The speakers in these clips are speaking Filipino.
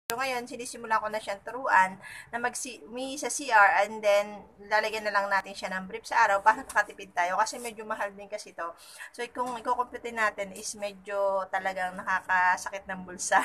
So, ngayon, sinisimulan ko na siyang turuan na umi sa CR and then lalagyan na lang natin siya ng brief sa araw para makatipid tayo kasi medyo mahal din kasi to. So, kung i-compute natin is medyo talagang nakakasakit ng bulsa.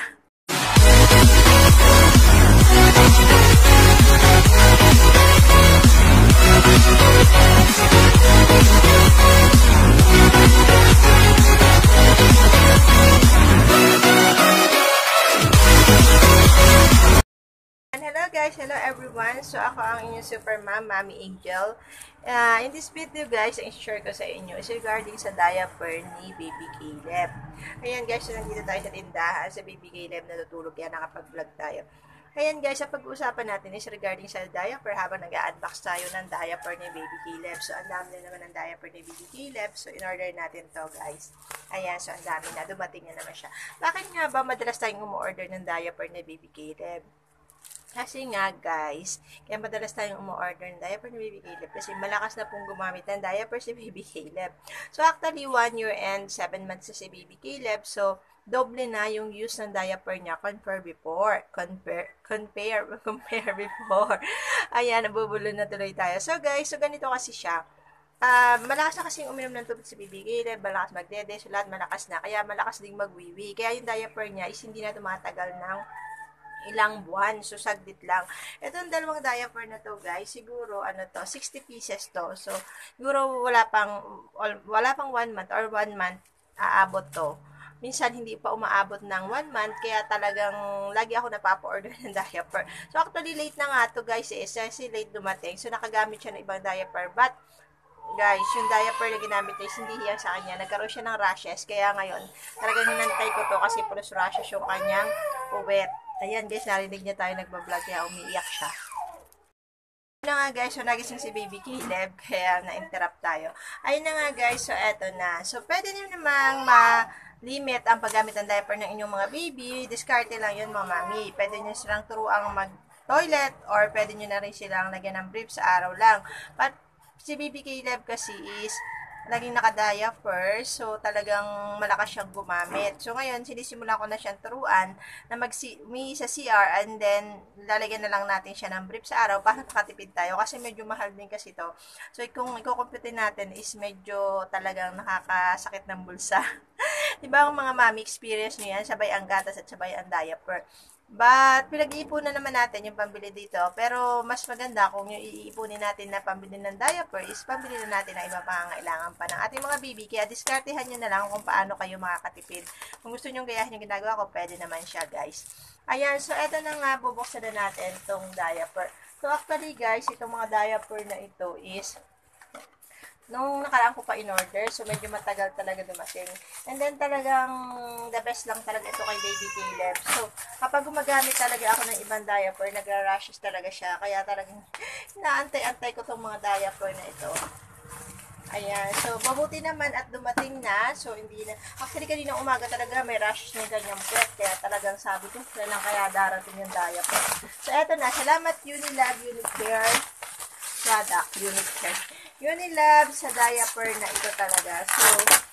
Hello guys, hello everyone. So ako ang inyong super mom, Mommy Angel. In this video guys, ang share ko sa inyo is regarding sa diaper ni Baby Caleb. Ayan guys, so nandito tayo sa tindahan sa Baby Caleb, natutulog yan, nakapag-vlog tayo. Ayan guys, sa pag-uusapan natin is regarding sa diaper habang nag-unbox tayo ng diaper ni Baby Caleb. So ang dami na naman ng diaper ni Baby Caleb. So in-order natin to guys. Ayan, so ang dami na, dumating na naman siya. Bakit nga ba madalas tayong umu-order ng diaper ni Baby Caleb? Kasi nga guys, kaya madalas tayong umu-order ng diaper ni Baby Caleb kasi malakas na pong gumamit ng diaper si Baby Caleb. So actually 1 year and 7 months na si Baby Caleb. So doble na yung use ng diaper niya compare before. Compare before. Ayan, nabubulo na tuloy tayo. So guys, so ganito kasi siya. Malakas na kasi uminom ng tubig si Baby Caleb, malakas magdede, so lahat malakas na. Kaya malakas ding magwiwi. Kaya yung diaper niya is hindi na tumatagal ng ilang buwan. So, saglit lang. Itong dalawang diaper na to, guys, siguro, 60 pieces to. So, siguro wala pang 1 month or 1 month aabot to. Minsan, hindi pa umaabot ng 1 month, kaya talagang lagi ako napapa-order ng diaper. So, actually, late na nga to, guys, kasi late dumating. So, nakagamit siya ng ibang diaper. But, guys, yung diaper na ginamit niya, hindi hiya sa kanya. Nagkaroon siya ng rashes. Kaya ngayon, talagang hinantay ko to kasi pulos rashes yung kanyang puwet. Ayan guys, narinig niya tayo nagbablog kaya umiiyak siya. Ayun na nga guys, so nagising si Baby Caleb kaya na-interrupt tayo. Ayun na nga guys, so eto na. So pwede niyo namang ma-limit ang paggamit ng diaper ng inyong mga baby. Diskarte lang yun mga mami. Pwede niyo silang turuang mag-toilet or pwede niyo na rin silang lagyan ng brief sa araw lang. But si Baby Caleb kasi is laging naka-diaper, so talagang malakas siyang gumamit. So ngayon, sinisimulan ko na siyang turuan na umi sa CR and then lalagyan na lang natin siya ng brief sa araw para makatipid tayo kasi medyo mahal din kasi to. So kung i-compute natin is medyo talagang nakakasakit ng bulsa. Diba ang mga mami experience nyo yan, sabay ang gatas at sabay ang diaper. But, pinag-iipunan naman natin yung pambili dito. Pero, mas maganda kung yung iipunin natin na pambili ng diaper is pambili na natin ang ibang pangangailangan pa ng ating mga baby. Kaya, diskartehan nyo na lang kung paano kayo makakatipid. Kung gusto nyo gayahin yung ginagawa ko, pwede naman siya, guys. Ayan, so, eto na nga, bubuksan na natin itong diaper. So, actually, guys, itong mga diaper na ito is nung nakaraan ko pa in-order, so medyo matagal talaga dumating. And then talagang the best lang talaga ito kay Baby Caleb. So, kapag gumagamit talaga ako ng ibang diaper, nagra-rashes talaga siya. Kaya talagang naantay-antay ko itong mga diaper na ito. Ayan. So, mabuti naman at dumating na. So, hindi na. Actually, kanina umaga talaga may rashes ng ganyang puwet. Kaya talagang sabi ko, kailan kaya darating yung diaper. So, eto na. Salamat Unilab Unicare product. Unilab sa diaper na ito talaga. So,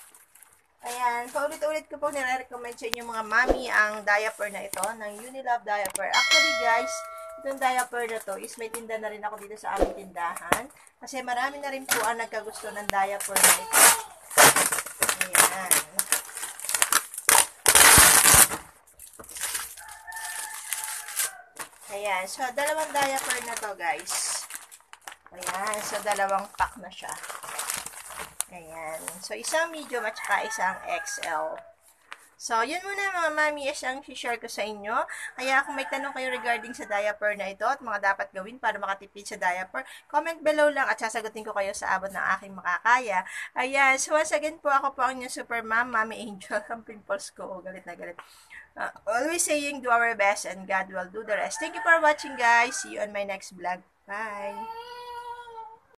ayan. Paulit-ulit ko po nire-recommend sa inyo mga mami ang diaper na ito ng Unilab diaper. Actually guys, itong diaper na to is may tinda na rin ako dito sa aming tindahan. Kasi marami na rin po ang nagkagusto ng diaper na ito. Ayan. Ayan. So, dalawang diaper na to guys. Ayan. So, dalawang pack na siya. Ayan. So, isang medium at saka isang XL. So, yun muna mga mami is ang share ko sa inyo. Kaya kung may tanong kayo regarding sa diaper na ito at mga dapat gawin para makatipid sa diaper, comment below lang at sasagutin ko kayo sa abot ng aking makakaya. Ayan. So, once again po, ako po ang inyong super mom, Mommy Angel. Ang pimples ko. Oh, galit na galit. Always saying, do our best and God will do the rest. Thank you for watching guys. See you on my next vlog. Bye!